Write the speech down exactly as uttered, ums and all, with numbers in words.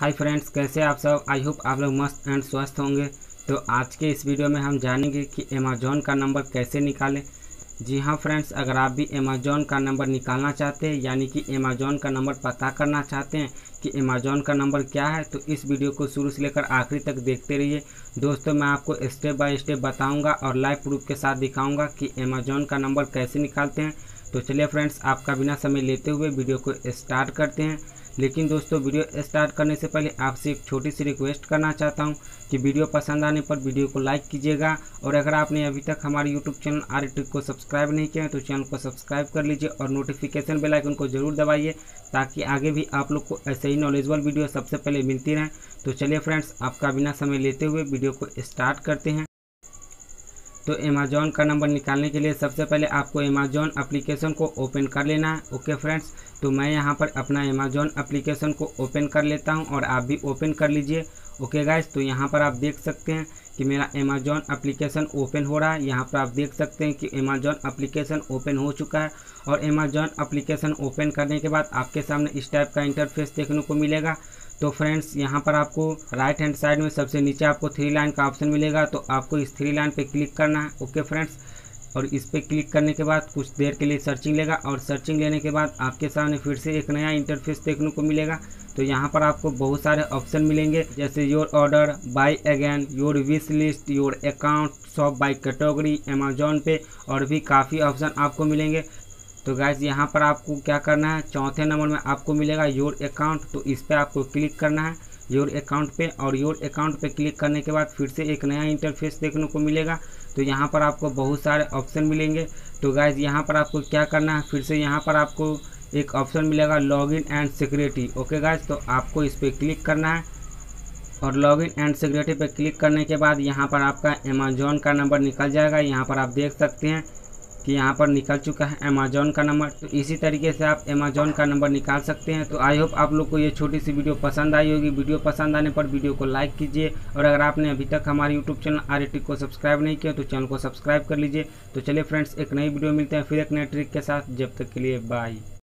Hi friends, कैसे आप सब। आई होप आप लोग मस्त एंड स्वस्थ होंगे। तो आज के इस वीडियो में हम जानेंगे कि अमेज़ॉन का नंबर कैसे निकालें। जी हाँ फ्रेंड्स, अगर आप भी अमेज़ॉन का नंबर निकालना चाहते हैं, यानी कि अमेज़ॉन का नंबर पता करना चाहते हैं कि अमेज़ॉन का नंबर क्या है, तो इस वीडियो को शुरू से लेकर आखिरी तक देखते रहिए। दोस्तों, मैं आपको स्टेप बाय स्टेप बताऊंगा और लाइव प्रूफ के साथ दिखाऊंगा कि अमेज़ॉन का नंबर कैसे निकालते हैं। तो चलिए फ्रेंड्स, आपका बिना समय लेते हुए वीडियो को स्टार्ट करते हैं। लेकिन दोस्तों, वीडियो स्टार्ट करने से पहले आपसे एक छोटी सी रिक्वेस्ट करना चाहता हूं कि वीडियो पसंद आने पर वीडियो को लाइक कीजिएगा, और अगर आपने अभी तक हमारे यूट्यूब चैनल आर ट्रिक को सब्सक्राइब नहीं किया है तो चैनल को सब्सक्राइब कर लीजिए और नोटिफिकेशन बेल आइकन को जरूर दबाइए, ताकि आगे भी आप लोग को ऐसे ही नॉलेजेबल वीडियो सबसे पहले मिलती रहें। तो चलिए फ्रेंड्स, आपका बिना समय लेते हुए वीडियो को स्टार्ट करते हैं। तो अमेज़ॉन का नंबर निकालने के लिए सबसे पहले आपको अमेज़ॉन एप्लीकेशन को ओपन कर लेना है। ओके फ्रेंड्स, तो मैं यहाँ पर अपना अमेज़ॉन एप्लीकेशन को ओपन कर लेता हूँ और आप भी ओपन कर लीजिए। ओके गाइस, तो यहाँ पर आप देख सकते हैं कि मेरा अमेज़ॉन एप्लीकेशन ओपन हो रहा है। यहाँ पर आप देख सकते हैं कि अमेज़ॉन एप्लीकेशन ओपन हो चुका है, और अमेज़ॉन एप्लीकेशन ओपन करने के बाद आपके सामने इस टाइप का इंटरफेस देखने को मिलेगा। तो फ्रेंड्स, यहाँ पर आपको राइट हैंड साइड में सबसे नीचे आपको थ्री लाइन का ऑप्शन मिलेगा, तो आपको इस थ्री लाइन पे क्लिक करना है। ओके फ्रेंड्स, और इस पे क्लिक करने के बाद कुछ देर के लिए सर्चिंग लेगा, और सर्चिंग लेने के बाद आपके सामने फिर से एक नया इंटरफेस देखने को मिलेगा। तो यहाँ पर आपको बहुत सारे ऑप्शन मिलेंगे, जैसे your order, buy again, your wish list, your account, shop by category, Amazon Pay, और भी काफ़ी ऑप्शन आपको मिलेंगे। तो गाइस, यहाँ पर आपको क्या करना है, चौथे नंबर में आपको मिलेगा योर अकाउंट, तो इस पर आपको क्लिक करना है योर अकाउंट पे, और योर अकाउंट पे क्लिक करने के बाद फिर से एक नया इंटरफेस देखने को मिलेगा। तो यहाँ पर आपको बहुत सारे ऑप्शन मिलेंगे। तो गाइस, यहाँ पर आपको क्या करना है, फिर से यहाँ पर आपको एक ऑप्शन मिलेगा login and security. Okay guys, तो आपको इस पर क्लिक करना है, और लॉगिन एंड सिक्योरिटी पे क्लिक करने के बाद यहाँ पर आपका अमेज़ॉन का नंबर निकल जाएगा। यहाँ पर आप देख सकते हैं कि यहाँ पर निकल चुका है अमेज़ॉन का नंबर। तो इसी तरीके से आप अमेज़ॉन का नंबर निकाल सकते हैं। तो आई होप आप लोग को ये छोटी सी वीडियो पसंद आई होगी। वीडियो पसंद आने पर वीडियो को लाइक कीजिए, और अगर आपने अभी तक हमारे यूट्यूब चैनल आर ट्रिक को सब्सक्राइब नहीं किया तो चैनल को सब्सक्राइब कर लीजिए। तो चलिए फ्रेंड्स, एक नई वीडियो मिलते हैं फिर एक नए ट्रिक के साथ। जब तक के लिए बाय।